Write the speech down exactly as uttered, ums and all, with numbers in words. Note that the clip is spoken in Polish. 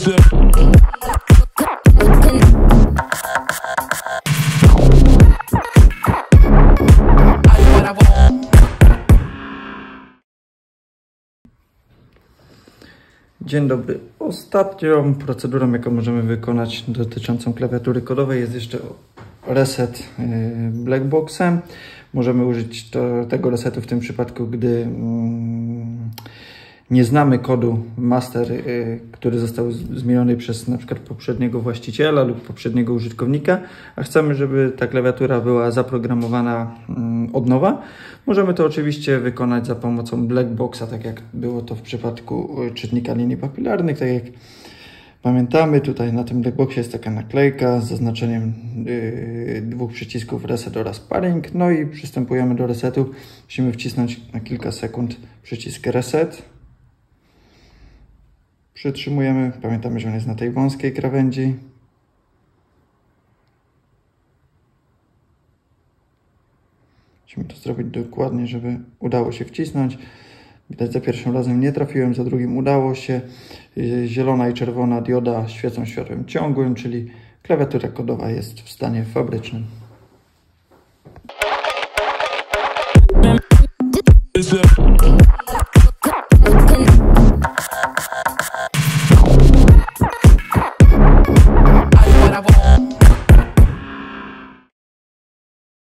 Dzień dobry. Ostatnią procedurą, jaką możemy wykonać dotyczącą klawiatury kodowej, jest jeszcze reset Blackboxem. Możemy użyć to, tego resetu w tym przypadku, gdy mm, nie znamy kodu master, y, który został zmieniony przez na przykład poprzedniego właściciela lub poprzedniego użytkownika, a chcemy, żeby ta klawiatura była zaprogramowana y, od nowa. Możemy to oczywiście wykonać za pomocą Blackboxa, tak jak było to w przypadku czytnika linii papilarnych. Tak jak pamiętamy, tutaj na tym Blackboxie jest taka naklejka z zaznaczeniem yy, dwóch przycisków reset oraz paring. No i przystępujemy do resetu. Musimy wcisnąć na kilka sekund przycisk reset. Przytrzymujemy. Pamiętamy, że on jest na tej wąskiej krawędzi. Musimy to zrobić dokładnie, żeby udało się wcisnąć. Widać, za pierwszym razem nie trafiłem, za drugim udało się. Zielona i czerwona dioda świecą światłem ciągłym, czyli klawiatura kodowa jest w stanie fabrycznym.